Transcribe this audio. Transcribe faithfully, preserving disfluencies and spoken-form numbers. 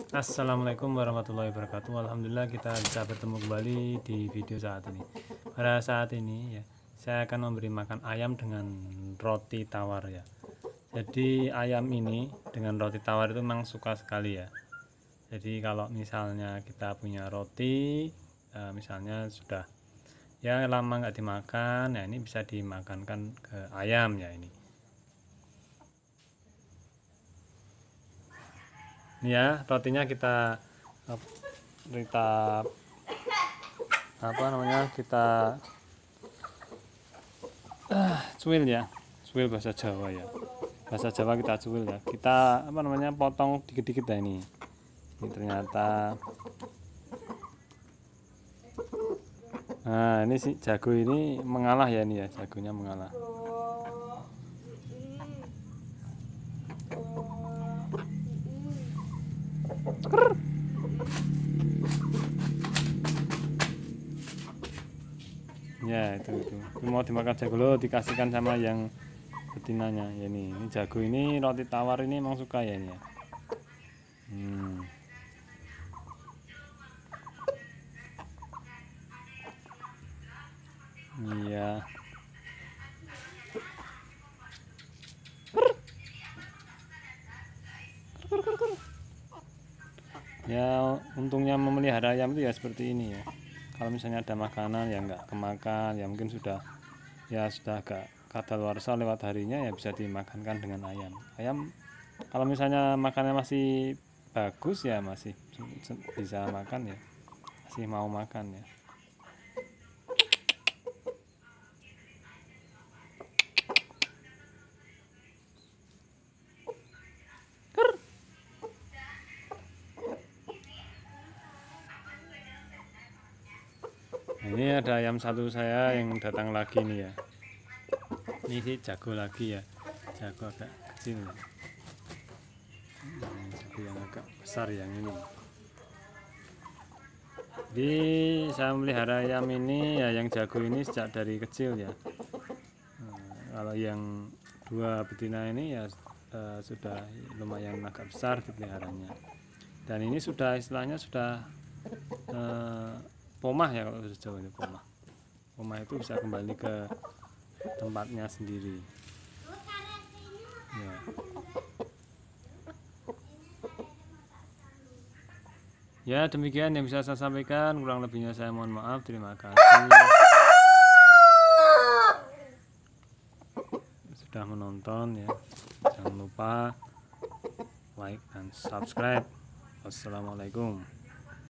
Assalamualaikum warahmatullahi wabarakatuh. Alhamdulillah kita bisa bertemu kembali di video saat ini. Pada saat ini ya, saya akan memberi makan ayam dengan roti tawar ya. Jadi ayam ini dengan roti tawar itu memang suka sekali ya. Jadi kalau misalnya kita punya roti, eh, misalnya sudah ya lama nggak dimakan, ya ini bisa dimakankan ke ayam ya ini. Ini ya rotinya kita kita apa namanya kita uh, cuil ya, cuil bahasa Jawa ya, bahasa Jawa kita cuil ya, kita apa namanya potong dikit-dikit ya ini. Ini ternyata nah ini si jago ini mengalah ya, ini ya jagonya mengalah. Ya itu, itu itu mau dimakan jago lo, dikasihkan sama yang betinanya ya. Ini ini jago ini roti tawar ini emang suka ya ini ya. hmm. Iya ya, untungnya memelihara ayam itu ya seperti ini ya. Kalau misalnya ada makanan yang nggak kemakan ya, mungkin sudah ya sudah agak kadaluarsa lewat harinya, ya bisa dimakankan dengan ayam. Ayam kalau misalnya makannya masih bagus ya masih bisa makan ya, masih mau makan ya. Ini ada ayam satu saya yang datang lagi nih ya. Ini sih jago lagi ya, jago agak kecil. Ini jago yang agak besar yang ini. Jadi saya melihara ayam ini ya, yang jago ini sejak dari kecil ya. Nah, kalau yang dua betina ini ya uh, sudah lumayan agak besar dipeliharanya. Dan ini sudah istilahnya sudah uh, pomah ya, kalau sudah jauh ini pomah. Pomah itu bisa kembali ke tempatnya sendiri. Ya. Ya demikian yang bisa saya sampaikan, kurang lebihnya saya mohon maaf. Terima kasih sudah menonton ya. Jangan lupa like dan subscribe. Wassalamualaikum.